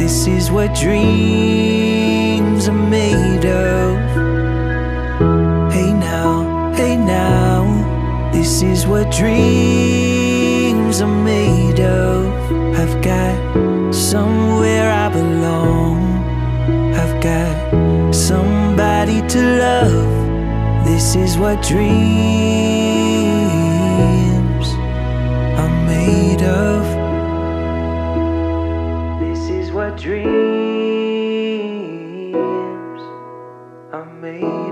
This is what dreams are made of. Hey now, this is what dreams are made of. I've got somewhere I belong. I've got somebody to love. This is what dreams are made of. This is what dreams are made of.